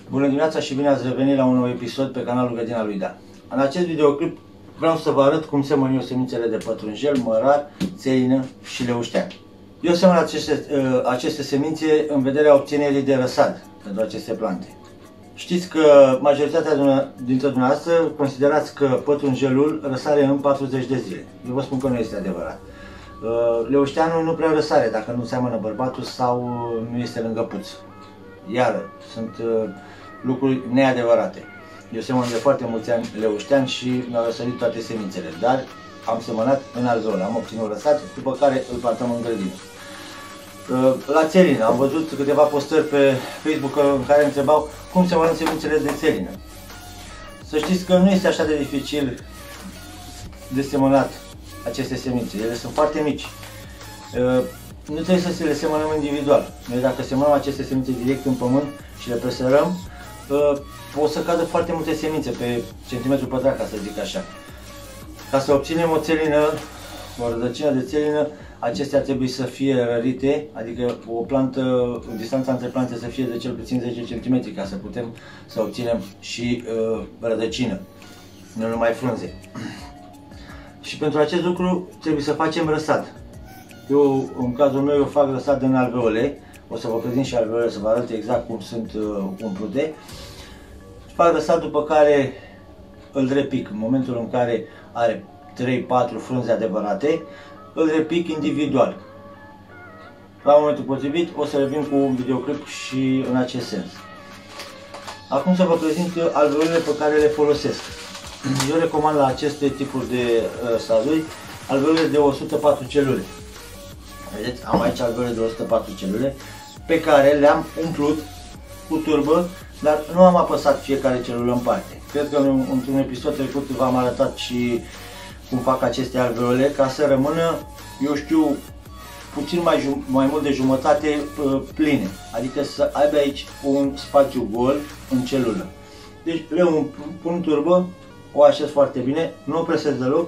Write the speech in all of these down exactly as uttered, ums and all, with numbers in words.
Bună dimineața și bine ați revenit la un nou episod pe canalul Grădina lui Dan. În acest videoclip vreau să vă arăt cum semăn eu semințele de pătrunjel, mărar, țelină și leuștean. Eu semăn aceste, aceste semințe în vederea obținerii de răsad pentru aceste plante. Știți că majoritatea dintre dumneavoastră considerați că pătrunjelul răsare în patruzeci de zile. Eu vă spun că nu este adevărat. Leușteanul nu prea răsare dacă nu seamănă bărbatul sau nu este lângă puț. Iar sunt lucruri neadevărate. Eu semăn de foarte mulți ani leuștean și mi-au răsărit toate semințele, dar am semănat în alveole, am obținut răsad, după care îl plantăm în grădină. La țelină, am văzut câteva postări pe Facebook în care întrebau cum semănăm semințele de țelină. Să știți că nu este așa de dificil de semănat aceste semințe, ele sunt foarte mici. Nu trebuie să se le semănăm individual. Noi dacă semănăm aceste semințe direct în pământ și le presărăm, o să cadă foarte multe semințe pe centimetru pătrat, ca să zic așa. Ca să obținem o țelină, o rădăcină de țelină, acestea trebuie să fie rărite, adică o plantă, distanța între plante să fie de cel puțin zece centimetri, ca să putem să obținem și uh, rădăcină, nu numai frunze. Și pentru acest lucru trebuie să facem răsad. Eu, în cazul meu, eu fac răsad în alveole. O să vă prezint și alveole să vă arăt exact cum sunt uh, umplute. Fac răsad, după care îl repic. În momentul în care are trei patru frunze adevărate, îl repic individual. La momentul potrivit o să revin cu un videoclip și în acest sens. Acum să vă prezint alveolele pe care le folosesc. Eu recomand la aceste tipuri de răsaduri alveole de o sută patru celule. Vedeți, am aici alveole de o sută patru celule pe care le-am umplut cu turbă, dar nu am apăsat fiecare celulă în parte. Cred că într-un episod trecut v-am arătat și cum fac aceste alveole ca să rămână, eu știu, puțin mai, mai mult de jumătate pline, adică să aibă aici un spațiu gol în celulă. Deci le pun turbă, o așez foarte bine, nu o presez deloc,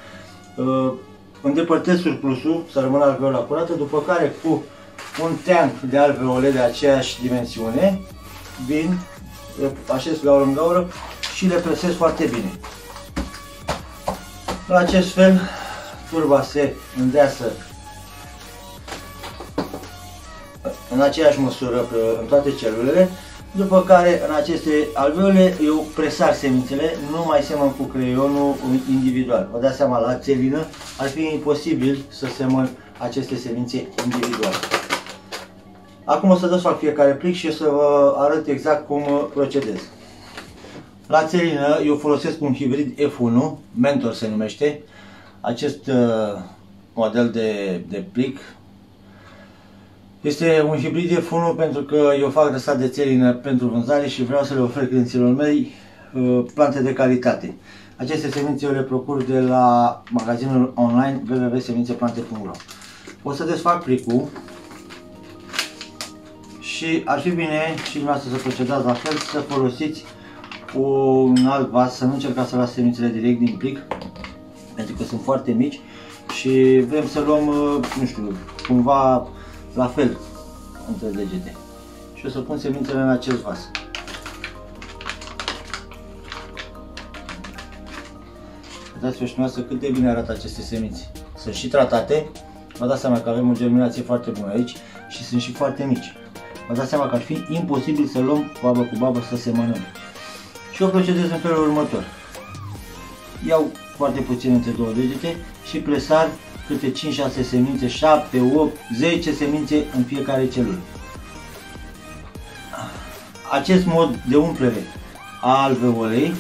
îndepărtez surplusul să rămână alveola curată, după care cu un teanc de alveole de aceeași dimensiune vin, le așez gaură în gaură și le presez foarte bine. În acest fel, turba se îndeasă în aceeași măsură în toate celulele, după care în aceste alveole eu presar semințele, nu mai semăn cu creionul individual. Vă dați seama, la țelină ar fi imposibil să semăn aceste semințe individual. Acum o să desfac fiecare plic și o să vă arăt exact cum procedez. La țelină eu folosesc un hibrid F unu, Mentor se numește, acest uh, model de, de plic. Este un hibrid F unu pentru că eu fac răsad de țelină pentru vânzare și vreau să le ofer clienților mei uh, plante de calitate. Aceste semințe eu le procur de la magazinul online w w w punct semințe plante punct ro. O să desfac plicul și ar fi bine și dumneavoastră să procedați la fel, să folosiți un alt vas, să nu încercați să luați semințele direct din plic, pentru că sunt foarte mici și vrem să luăm, nu știu, cumva la fel între degete. Și o să pun semințele în acest vas. Vedeți-vă și dumneavoastră cât de bine arată aceste semințe. Sunt și tratate, vă dați seama că avem o germinație foarte bună aici și sunt și foarte mici. Vă dați seama că ar fi imposibil să luăm babă cu babă să semănăm. Și eu procedez în felul următor. Iau foarte puțin între două degete și presar câte cinci șase semințe, șapte, opt, zece semințe în fiecare celulă. Acest mod de umplere a alveolei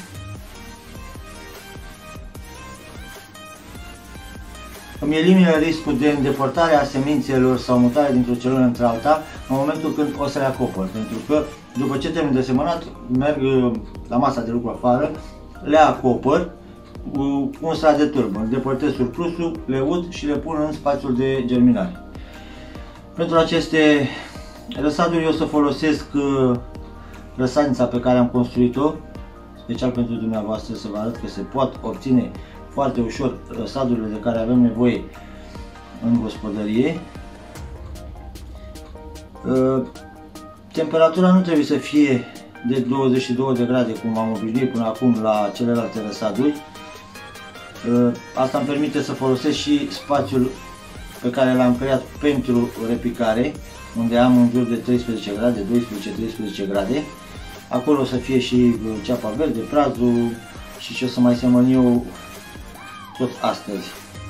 îmi elimină riscul de îndepărtare a semințelor sau mutare dintr-o celulă într-alta în momentul când o să le acopăr. Pentru că după ce termin de semănat, merg la masa de lucru afară, le acopăr cu un strat de turbă, îndepărtez surplusul, le ud și le pun în spațiul de germinare. Pentru aceste răsaduri eu o să folosesc răsadnița pe care am construit-o, special pentru dumneavoastră, să vă arăt că se pot obține foarte ușor răsadurile de care avem nevoie în gospodărie. Temperatura nu trebuie să fie de douăzeci și două de grade, cum am obișnuit până acum la celelalte răsaduri. Asta îmi permite să folosesc și spațiul pe care l-am creat pentru repicare, unde am în jur de treisprezece grade, doisprezece treisprezece grade. Acolo o să fie și ceapa verde, prazul și ce o să mai semăn eu tot astăzi.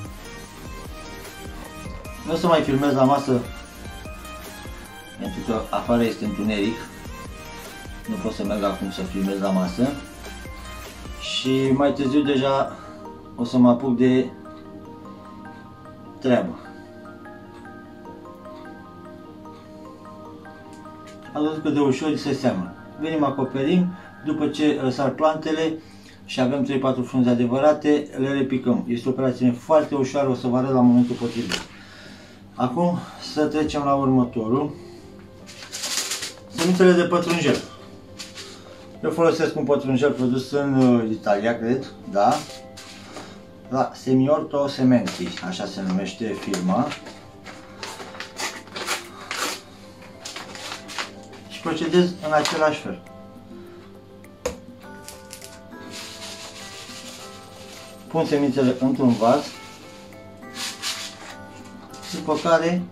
Nu o să mai filmez la masă pentru că afară este întuneric. Nu pot să merg acum să filmez la masă. Și mai târziu deja o să mă apuc de treabă. Ați văzut cât de ușor se seamănă. Venim, acoperim, după ce răsar plantele și avem trei patru frunze adevărate, le repicăm. Este o operație foarte ușoară, o să vă arăt la momentul potrivit. Acum să trecem la următorul. Semințele de pătrunjel. Eu folosesc un pătrunjel produs în Italia, cred, da? La Semiorto Sementi, așa se numește firma. Și procedez în același fel. Pun semințele într-un vas, după care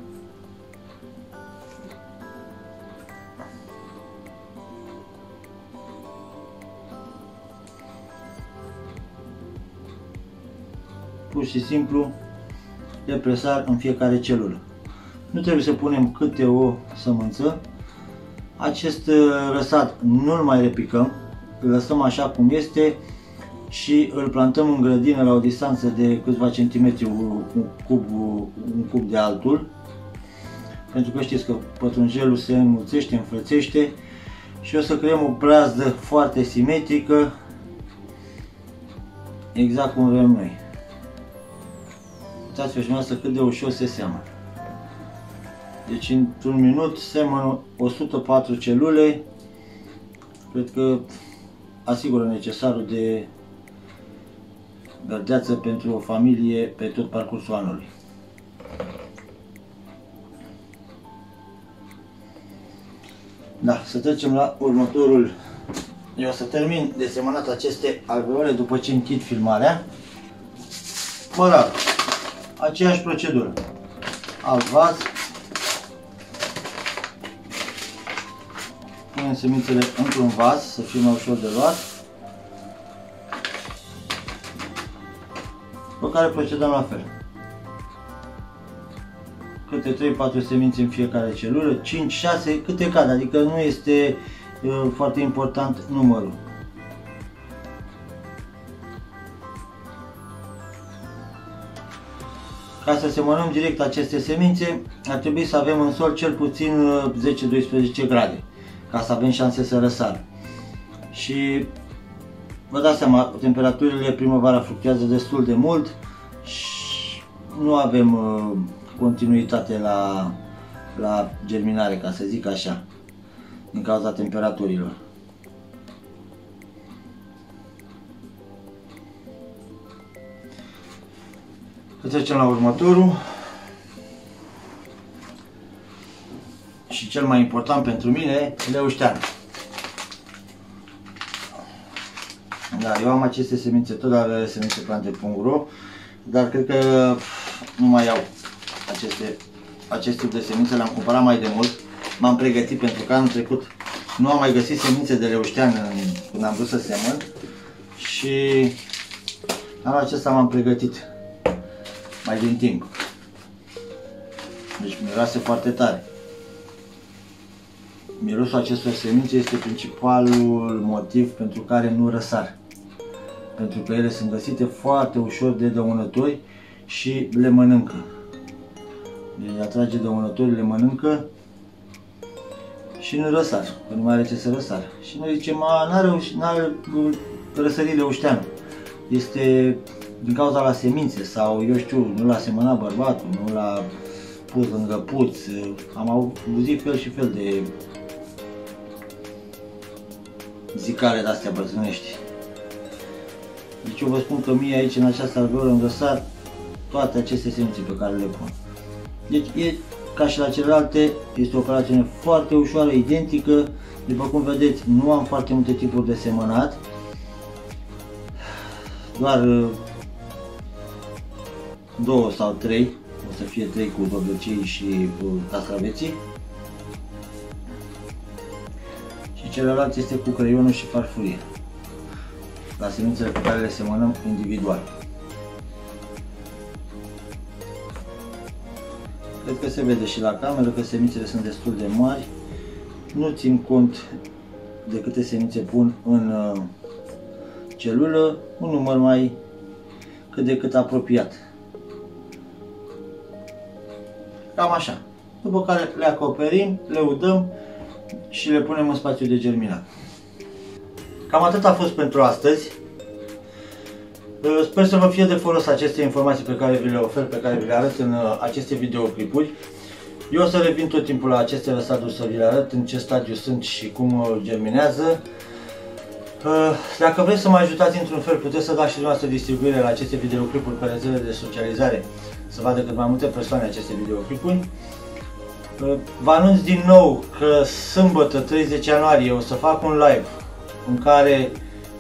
pur și simplu le presar în fiecare celulă. Nu trebuie să punem câte o sămânță. Acest răsad nu-l mai repicăm, îl lăsăm așa cum este și îl plantăm în grădină la o distanță de câțiva centimetri un cub, un cub de altul. Pentru că știți că pătrunjelul se înmulțește, înfrățește și o să creăm o brazdă foarte simetrică, exact cum vrem noi. Uitați-vă și noastră cât de ușor se seamănă. Deci într-un minut semăn o sută patru celule. Cred că asigură necesarul de verdeață pentru o familie pe tot parcursul anului. Da, să trecem la următorul. Eu o să termin de semănat aceste alveole după ce închid filmarea. Mărar. Aceeași procedură. Alt vas. Punem semințele într-un vas, să fie mai ușor de luat. Pe care procedăm la fel. Câte trei patru semințe în fiecare celulă, cinci șase, câte cad, adică nu este uh, foarte important numărul. Ca să semănăm direct aceste semințe, ar trebui să avem în sol cel puțin zece doisprezece grade, ca să avem șanse să răsară. Și vă dați seama, temperaturile primăvara fluctuează destul de mult și nu avem uh, continuitate la, la germinare, ca să zic așa, din cauza temperaturilor. Trecem la următorul și cel mai important pentru mine, leuștean. Da, eu am aceste semințe tot la semințeplante punct ro, dar cred că nu mai iau aceste, acest tip de semințe, le-am cumpărat mai de mult. M-am pregătit pentru că anul trecut nu am mai găsit semințe de leuștean când am vrut să semăn și anul acesta m-am pregătit mai din timp. Deci miroase foarte tare. Mirosul acestor semințe este principalul motiv pentru care nu răsar. Pentru că ele sunt găsite foarte ușor de dăunători și le mănâncă. Le atrage dăunătorii, le mănâncă și nu răsar, că nu mai are ce să răsar. Și noi zicem, a, n-are răsărit leușteanul. Este din cauza la semințe sau, eu știu, nu l-a semănat bărbatul, nu l-a pus lângă puț. Am auzit fel și fel de zicale de-astea bătrânești. Deci eu vă spun că mie aici, în această alveolă, îmi răsar toate aceste semințe pe care le pun. Deci e ca și la celelalte, este o operațiune foarte ușoară, identică, După cum vedeți, nu am foarte multe tipuri de semănat, doar două sau trei, o să fie trei cu dovlecei și castraveții. Și celălalt este cu creionul și farfurie, la semințele pe care le semănăm individual. Cred că se vede și la cameră că semințele sunt destul de mari. Nu țin cont de câte semințe pun în celulă, un număr mai cât de cât apropiat. Cam așa. După care le acoperim, le udăm și le punem în spațiu de germinat. Cam atât a fost pentru astăzi. Sper să vă fie de folos aceste informații pe care vi le ofer, pe care vi le arăt în aceste videoclipuri. Eu o să revin tot timpul la aceste lăsaturi să vi le arăt în ce stadiu sunt și cum germinează. Dacă vreți să mă ajutați într-un fel, puteți să dați și dumneavoastră distribuire la aceste videoclipuri pe rețele de socializare, să vadă cât mai multe persoane aceste videoclipuri. Vă anunț din nou că sâmbătă, treizeci ianuarie, o să fac un live în care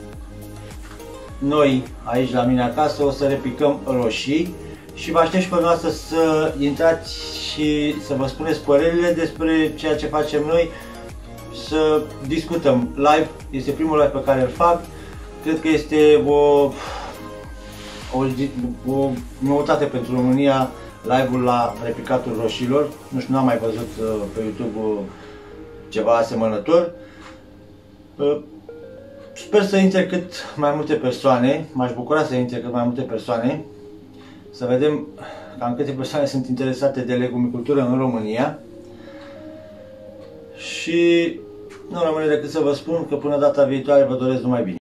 noi, aici la mine acasă, o să repicăm roșii și vă aștept și pe noastră să intrați și să vă spuneți părerile despre ceea ce facem noi, să discutăm live. Este primul live pe care îl fac. Cred că este o, o, o noutate pentru România, live-ul la repicatul roșiilor. Nu știu, n-am mai văzut pe YouTube ceva asemănător. Sper să intre cât mai multe persoane, m-aș bucura să intre cât mai multe persoane, să vedem cam câte persoane sunt interesate de legumicultură în România. Și nu rămâne decât să vă spun că până data viitoare vă doresc numai bine.